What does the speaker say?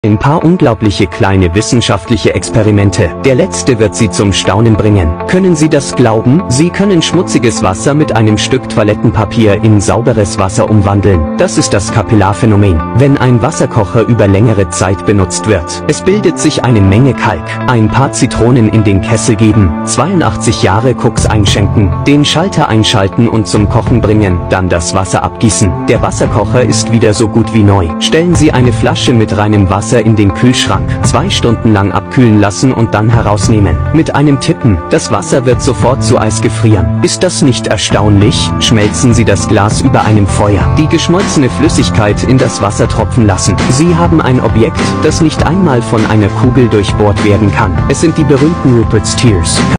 Ein paar unglaubliche kleine wissenschaftliche Experimente. Der letzte wird Sie zum Staunen bringen. Können Sie das glauben? Sie können schmutziges Wasser mit einem Stück Toilettenpapier in sauberes Wasser umwandeln. Das ist das Kapillarphänomen. Wenn ein Wasserkocher über längere Zeit benutzt wird, es bildet sich eine Menge Kalk. Ein paar Zitronen in den Kessel geben, 82 Jahre Koks einschenken, den Schalter einschalten und zum Kochen bringen, dann das Wasser abgießen. Der Wasserkocher ist wieder so gut wie neu. Stellen Sie eine Flasche mit reinem Wasser in den Kühlschrank, 2 Stunden lang abkühlen lassen und dann herausnehmen. Mit einem Tippen, das Wasser wird sofort zu Eis gefrieren. Ist das nicht erstaunlich? Schmelzen Sie das Glas über einem Feuer, die geschmolzene Flüssigkeit in das Wasser tropfen lassen. Sie haben ein Objekt, das nicht einmal von einer Kugel durchbohrt werden kann. Es sind die berühmten Rupert's Tears.